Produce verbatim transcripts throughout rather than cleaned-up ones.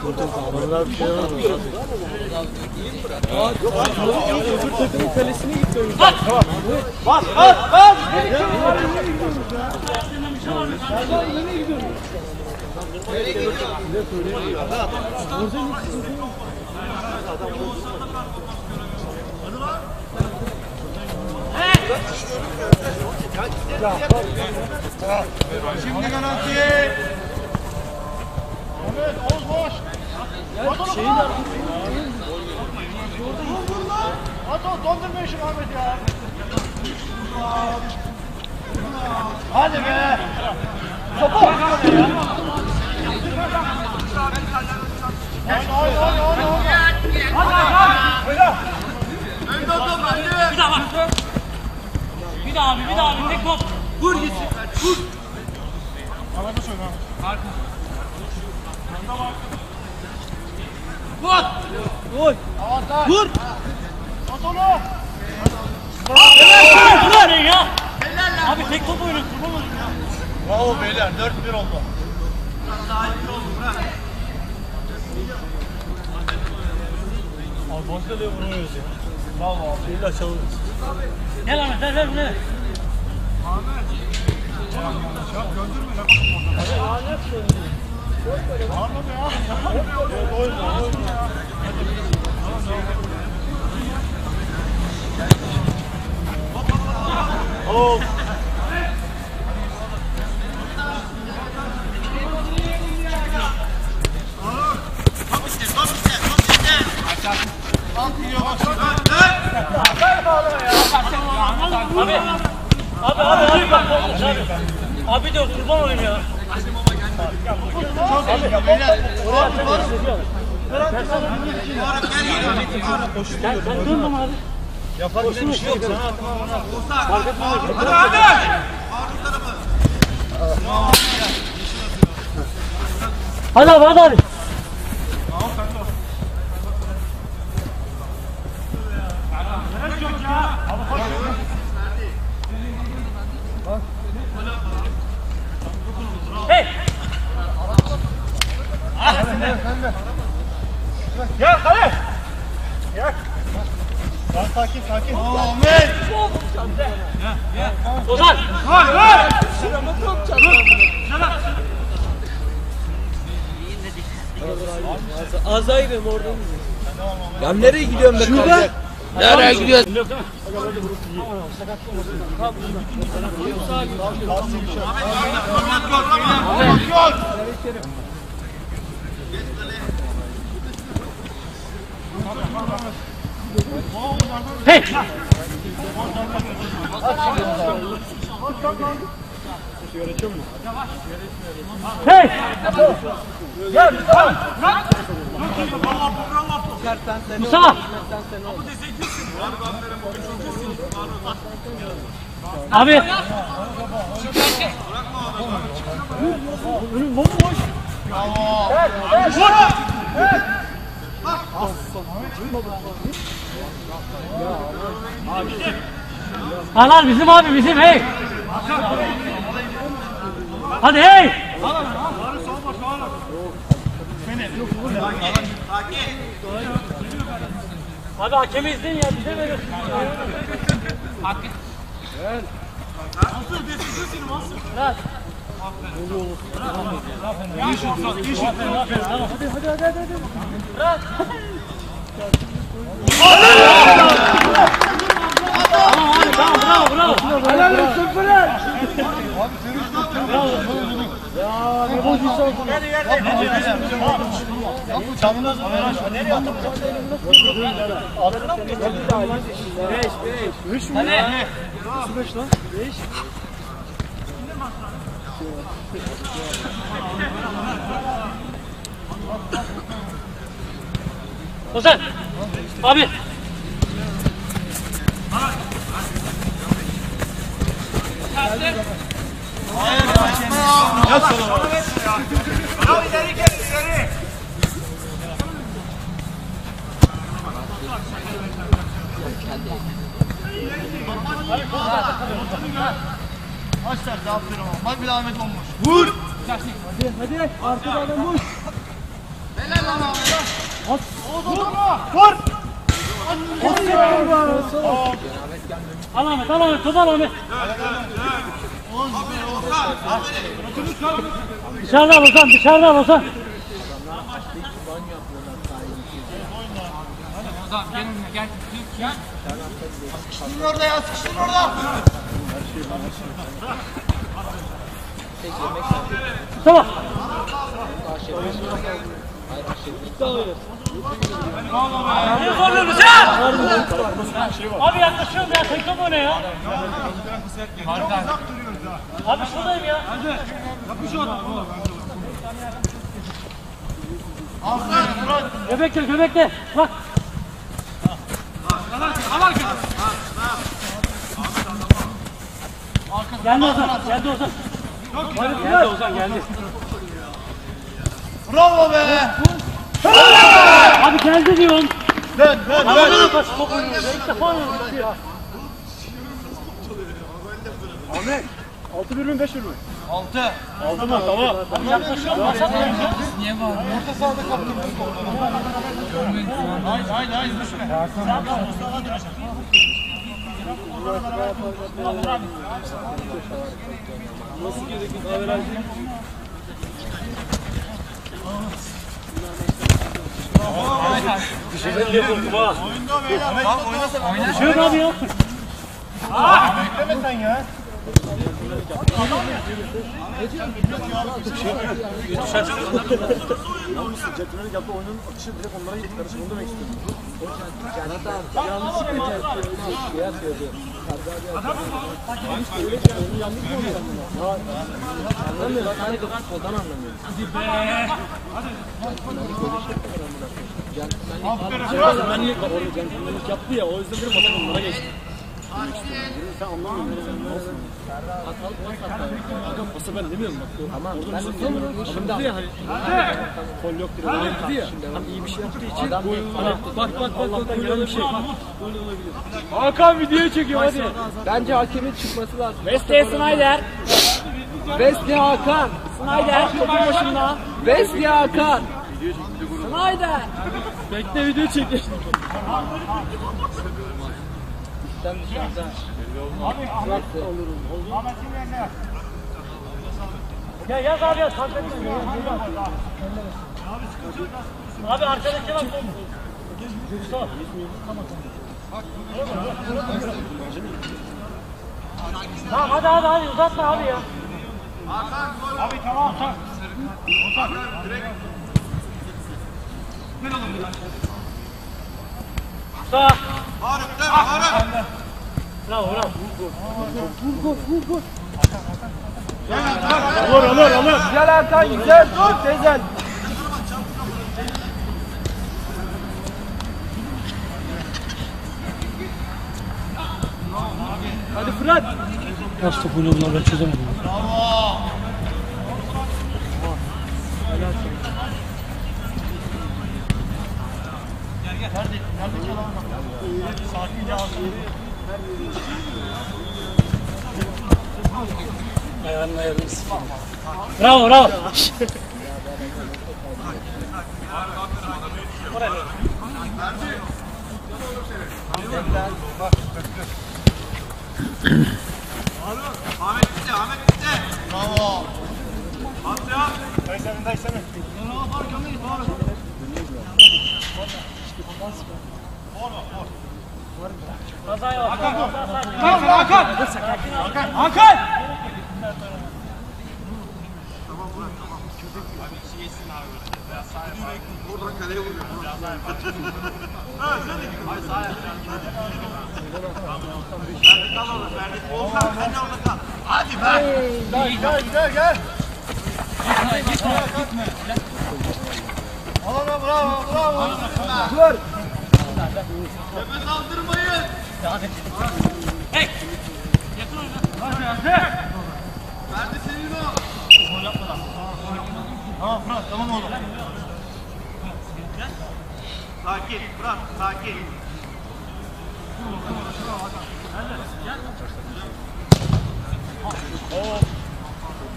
Vallahi bir şey var mı? Öbür takımın kalesine gitti oyun. Bas! Bas! Bas! Bas! Yine gidiyorum. Şimdi garanti. Evet, Oğuz boş. Şeyin de At o, dondurma işi Ahmet ya. Hadi be. Topu. Oyna, oyna, oyna, oyna. Hadi, hadi. Oyna. Önde otur, önde. Bir daha bak. Bir daha abi, bir daha abi. Tek top. Vur gitsin. Vur. Havada söyle ha. Vur. Vur. Vur. At onu. Evet. Vur lan ya. Abi tek top oyunu kurban olayım ya. Bravo beyler, dört bir oldu. Abi boş kaleye vuruyoruz ya. Bravo abi. İlla çalırız. Gel Ahmet, ver ver bunu. Ahmet. Ya gönderme ne kadar orada. Hadi lanet söylüyor. Anladı ya. Oyna, oyna ya. Oh. Alt gidiyor bak. Abi. Abi abi abi bak olmuş abi. Abi diyor kurban olayım ya. Çok iyi beyler. Sen sen dönme abi. Yapar bir şey yok. Sana atma ona. Fark etmez. Hadi hadi. Hadi abi hadi abi. Hey! Gel kale. Gel. Lan sakin sakin. Ahmet. Ozan! Var var. Azaydım oradan. Ya nereye gidiyorsun be kardeşim? Nereye gidiyorsun? Hey! Hey! Gel. Mustafa! Abi! Önüm bomboş. Alan bizim abi bizim hey! Hadi hey! Abi hakemi izleyin ya bize veriyorsun. Hakkı. Gel. Nasıl destekliyor seni Mansur? Rahat. İyi şut, iyi şut. Hadi hadi hadi hadi. Rahat. Tamam abi tamam bravo bravo. Helal olsun Fırat. Bravo. Ya ne boş insan. Hadi hadi. Bak bu camına nereye attın? Altına mı getirdin? beş beş. üç mü? Hadi. Nasıl beş lan? beş. Ozan. Abi. Yat sana. Ya ileri gel ileri. Aç tersi aferin oğlum. Bak bir Ahmet olmuş. Vur. Hadi hadi. Arkada adam boş. Helal lan. Vur! Al Ahmet, al Ahmet, topu al Ahmet. Dışarıda al Ozan, dışarıda al Ozan. Ozan gel gel. Gel. Sıkıştırın orada ya, sıkıştırın orada. Tamam. Ne zorluyorsunuz ya? Abi yaklaşıyorum ya, tekrar bu ne ya? Abi şuradayım ya. Göbekle, göbekle. Bak. Geldi Ozan, geldi Ozan. Geldi Ozan, geldi. Bravo be! Abi geldi diyorum. Dön, dön, Ama dön. ne kaç top oynuyoruz ya, ilk defa oynuyoruz ya. Ahmet. altı bir mi beş bir mi? Altı. Aldı mı? Tamam. Abi yaklaşıyorum, basat oynuyor. Orta sahada kaptım. Haydi, haydi, haydi düşme. Nasıl girdik biz averaj? Düşecek yapalım ha. Oyunda beyler. Bak oynasana. Düşüyor abi ya. Bekleme sen ya. Yalnız centilmenlik yaptı oyunun akışı direkt onlara gitti. Kardeşim onu demek istiyorum. Yanlışlıkla şey yapıyordu. Öyle ki onu yanlış mı oluyor? Anlamıyor lan. Hani kadar koldan anlamıyor. Centilmenlik var orada. Centilmenlik yaptı ya. O yüzden bir basın onlara geçti. Sen anlamıyorsun. Hatalı pas hatta. Aga pası ben demiyorum bak. Tamam. Ben de demiyorum. Şimdi dedi ya hani. Gol yok dedi. Öyle dedi ya. Hani iyi bir şey yaptığı için. Adam bak bak bak. Allah'tan gelen bir şey. Gol olabilir. Hakan videoyu çekiyor hadi. Bence hakemin çıkması lazım. Wesley Snyder. Wesley Hakan. Snyder topun başında. Wesley Hakan. Snyder. Bekle video çekiyor. Ya yaz abi yaz. Fark etmez. Abi arkadaki bak. Sağ. Tamam hadi hadi hadi uzatma abi ya. Abi tamam. Sağ. Faruk, dön, Faruk. Bravo bravo. Alır alır alır. Güzel Hakan güzel. Dur Tezel. Hadi Fırat. Nasıl top oynuyor bunlar ben çözemedim. Bravo. Sakince alsın. Ayağının ayarını bravo bravo. Ahmet gitti, Ahmet gitti. Bravo. At ya. Dayısana, dayısana. Kazaya bak. Hakan, Hakan. Hakan. Hakan. Oradan kaleye vuruyor. Ay sahaya. Ferdi kal orada, Ferdi. Volkan sen de orada kal. Hadi be. Gel, gel, gel, gel. Gitme, gitme, gitme. Al ona, bravo, bravo. Dur. Nefes aldırmayın. Hey. Hadi, hadi. Ferdi senin o. Gol yapmadan. Tamam Fırat, tamam oğlum. Sakin, Fırat, sakin.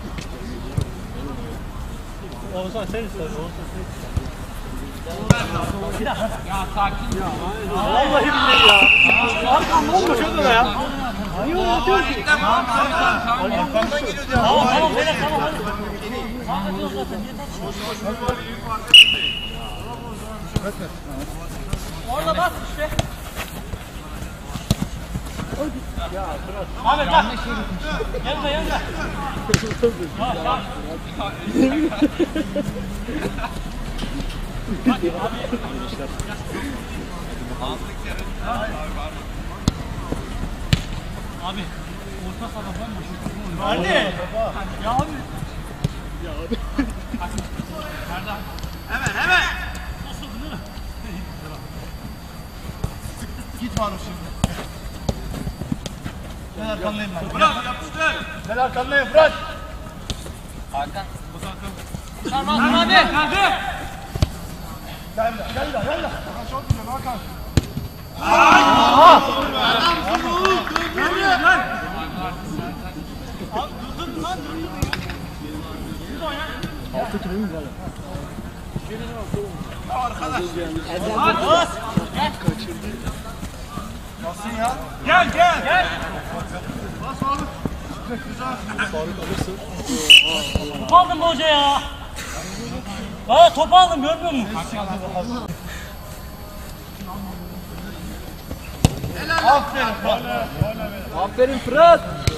Oğuzhan sen istersin. Ya sakin ya. Vallahi billahi ya. Arkam bomboş orada ya. Niye öyle yapıyor ki? Tamam tamam. Arkamdan geliyor ya. Tamam tamam böyle tamam hadi. Tamam yok zaten niye tartışıyorsun? Orada bas işte. Ahmet bak. Yanına yanına. Bak bak. Abi orta saha bomboş. Hadi. Ya abi. Ya abi. Hemen hemen. Git Faruk şimdi. Ben arkandayım ben. Bırak yapıştır. Ben arkandayım bırak. Hakan. Tamam hadi. Hadi. Gel de gel de gel de. Çok güzel Hakan. Altı kilo mu var? Arkadaş. Kaçırdı. Basın ya. Gel gel. Gel. Bas Faruk. Faruk alırsın. Top aldım bu hoca ya. Valla top aldım görmüyor musun? Aferin Faruk. Aferin Fırat.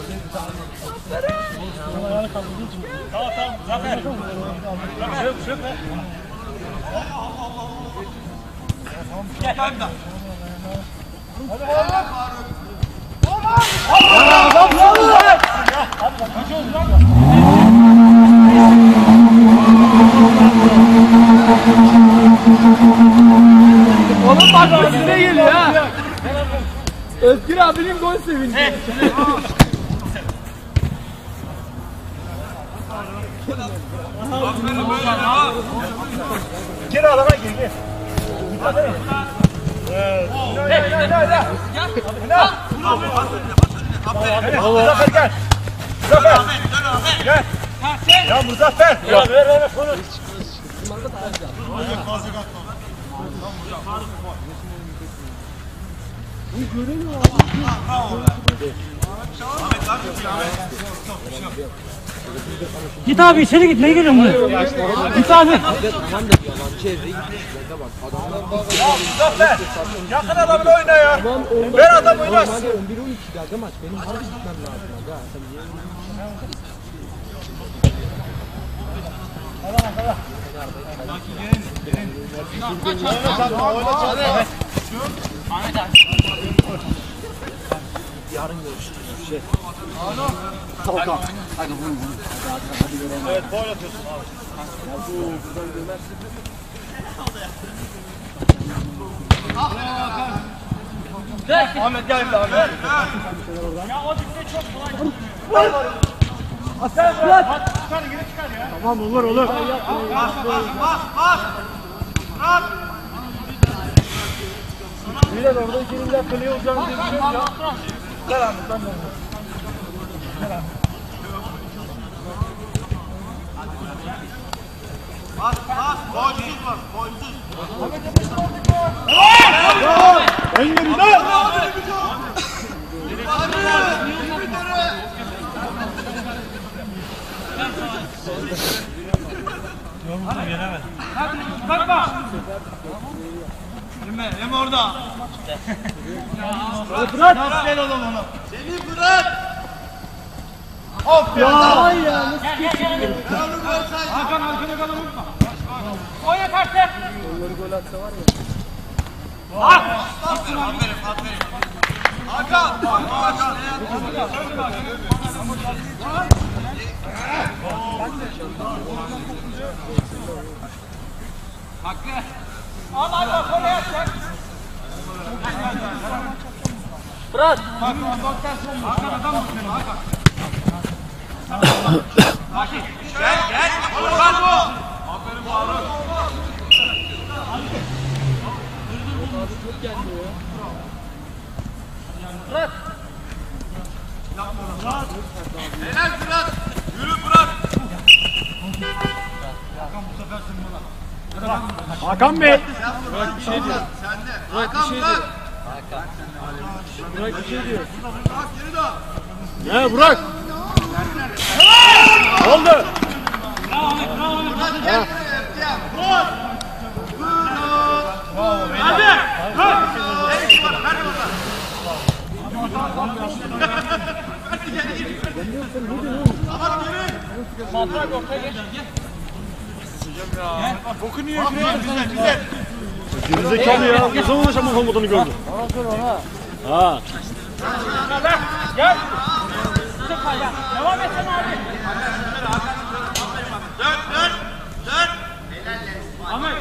Tamam tamam zafer. Zafer yok yok. Gel hadi. Hadi Faruk. Oğlum bak size geliyor ha. Özgür abinin gol sevinci. Aferin böyle ha. Gir alana gir gir. Hadi. Evet. Gel gel gel gel. Gel. Aferin. Muzaffer gel. Muzaffer. Gel. Ya Muzaffer. Ya ver ver konu. Git abi içeri git. Neye geliyorsun buraya? Git abi. Tamam da yalancı evre gitmiş. Bak adamlar Ya Muzaffer. Yakın adamla oyna ya. Ver adam oynasın. on bir on iki dakika maç. Benim harbi gitmem lazım. Aga. Ahmet abi. Yarın görüşürüz. Şey. Kalk. Hadi vurun vurun. Hadi hadi hadi görelim. Evet gol atıyorsun abi. Ya bu buradan görmezsin. Ahmet gel bir Ahmet. Ya o dikte çok kolay. Aslan Fırat. Çıkar geri çıkar ya. Tamam olur olur. Bas bas bas bas. Fırat. Bilal orada ikilinden kılıyor olacağını diye düşünüyorum ya. Gel Ahmet ben de. Bas bas. Boysuz bas. Boysuz. Engin dön. Bakma. Yeme, yeme orada. Fırat. Gel oğlum onu. Seni Fırat. Hop Ya ya. ay ya nasıl Gel gel gel. Hakan arkana kalan unutma. Oyna karşı. onları gol atsa var ya. Aferin, aferin, aferin. Hakan, Hakan. Hakkı. Al al bak oraya atacak. Fırat. Hakan adam mısın Hakan? Gel, gel. Hakan bu. Aferin Faruk. Fırat. Helal Fırat. Yürü Fırat. Hakan bu sefer sen bana. Hakan Bey. Burak bir şey diyor. Burak bir şey diyor. Burak bir şey diyor. Burak geri dön. Ne Burak? Ne oldu? Bravo Ahmet, bravo Ahmet. Burak gel. Vur. Vur. Hadi. Evet var. Hadi oradan. Aman geri. Matrak ortaya geç. Bokunu yiyor. Güzel güzel. Gerizekalı ya. Ne zaman aşağı olmadığını gördüm. Ha. Gel. Sık ayağı. Devam etsene abi. Dön dön. Dön. Ahmet.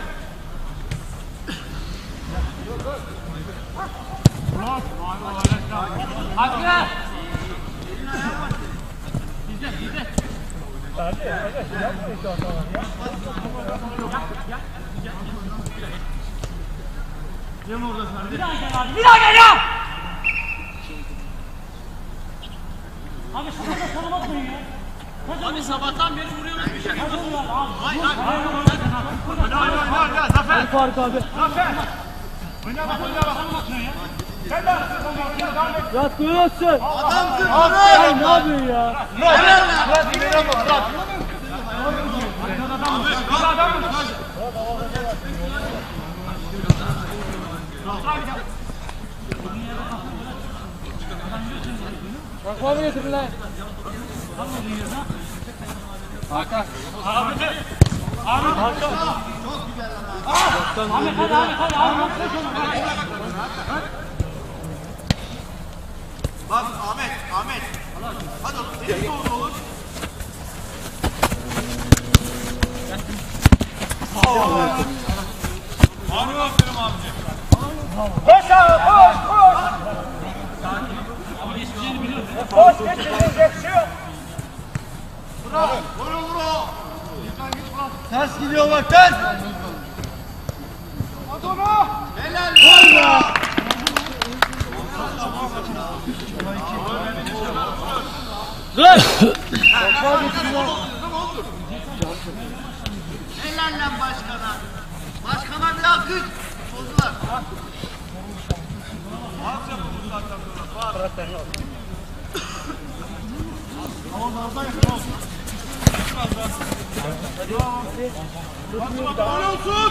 Hakkı. Bizde, bizde. Bir daha gel abi, bir daha gel ya! Abi sana da soluma koyun ya. Abi sabahtan beri vuruyoruz bir şey. Hadi vuruyor abi. Hayır, hayır, hayır. Hadi hadi hadi hadi. Zafer. Faruk abi. Zafer. Oyna bak oyna bak. Gel lan. Ya duyuyorsun. Adamsın. Ay ne yapıyorsun ya? Helal lan. Murat ileri ama Murat. Bak abi getirin lan. Hakan. Ahmet. Ahmet. Hakan. Ahmet hadi Ahmet hadi Ahmet. Bak Ahmet, Ahmet. Hadi oğlum, seni doğru olur. Abi aferin abici. Koş abi koş koş. Ama geçeceğini biliyoruz. Koş geçeceğini geçiyor. Bravo, vur vur o. Ters gidiyor bak ters. Hadi onu. Helal lan. Dur. Helal lan başkana. Başkana bir alkış. Bozdular. Gol olsun.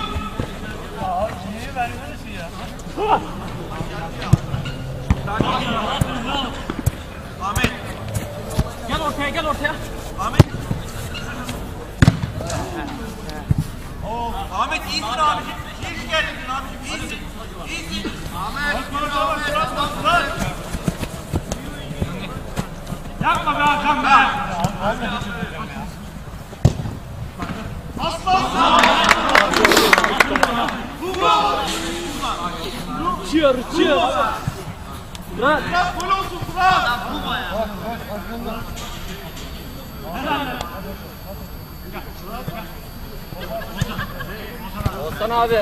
Ahmet. Gel ortaya gel ortaya. Ahmet. Ahmet iyisin abicim. İyi geldin abicim. İyisin. İyisin. Ahmet. Ahmet. Yapma be Hakan be. Çığır çığır. Lan. Fırat gol olsun Fırat. Olsan abi.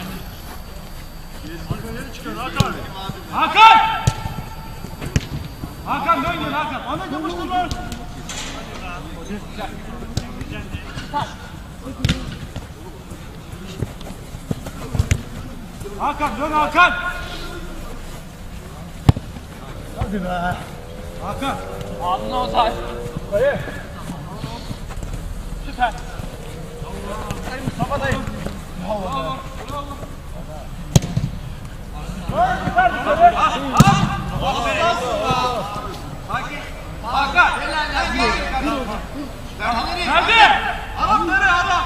Hakan. Hakan dön gel Hakan. Ahmet yapıştırma. Hakan dön Hakan. Hadi be. Hakan. Ağzına olsay. Süper. Kafadayım. Hakan. Nerede? Adam nereye adam?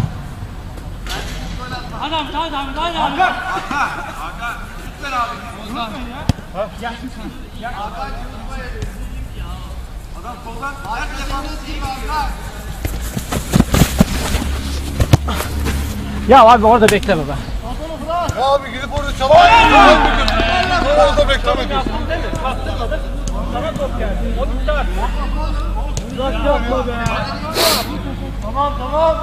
Adam hadi abi hadi abi. Hakan. Hakan. Hakan. Lütfen abi. Hakan. Adam soldan. Her defansı gibi Hakan. Ya abi orada bekleme be. Ya abi gidip orada çalamayın. Orada beklemedim. Sana top geldi. O tutar. Uzak yapma be. Tamam tamam.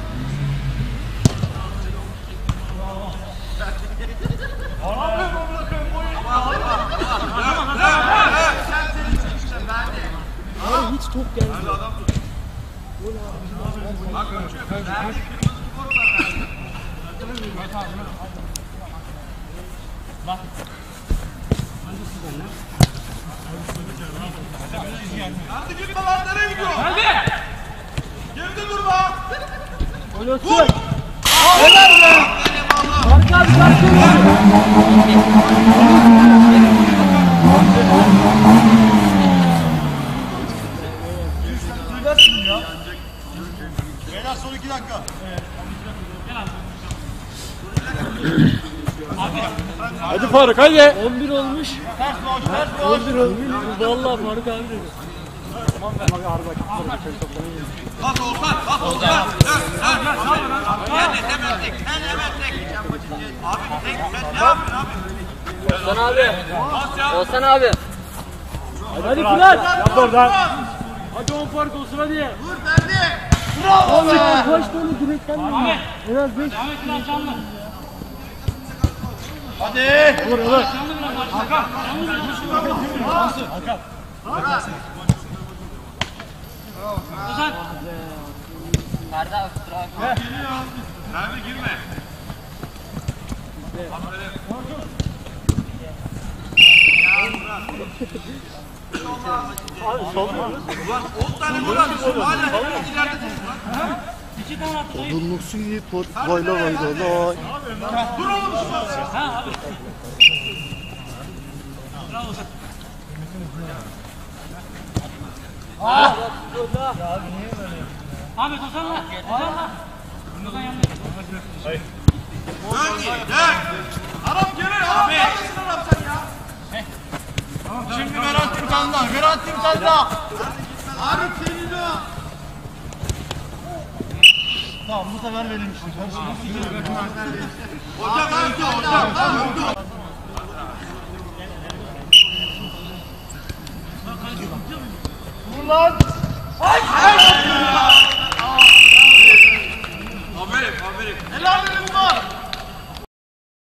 Abi hiç top gelmiyor. Hadi gitme lan, nereye gidiyor? Hadi. Geride durma. Oynasın. Helal be. Arka abi karşıya. Beyler son iki dakika. Hadi Faruk hadi. on bir olmuş. Ters boş, ters boş. on bir olmuş. Vallahi Faruk abi dedi. Tamam ben. Abi Arda Bas Oğuzhan, bas Oğuzhan. Dön, dön. Sen de demezdik, sen demezdik. Abi tek sen ne yapıyorsun abi? Olsan abi. Bas ya. Olsan abi. hadi Fırat. Yap oradan. Hadi on fark olsun hadi. Vur Ferdi. Bravo be. Kaç tane direkten mi? En az beş. Ahmet biraz canlı. Hadi. Vur vur. Canlı biraz Hakan. Hakan. Ozan. Ferdi abi kusura bakma. Ferdi girme. Ulan on tane gol atmışsın, hala hepimiz ileridesiniz lan. İki tane attı dayı. Durmuş iyi pot vayla vayla lay. Dur oğlum şu. Ha abi. Bravo Ozan. Ahmet Ozan'la. Ozan'la. Ozan yanında. Dön git, dön. Arap gelir, Arap neredesin Arap sen ya? Şimdi Berat Timtan'da, Berat Timtan'da. Abi senin o. Tamam bu sefer verilmiş. Hocam öldü, hocam öldü. Vur lan. Ay, ay.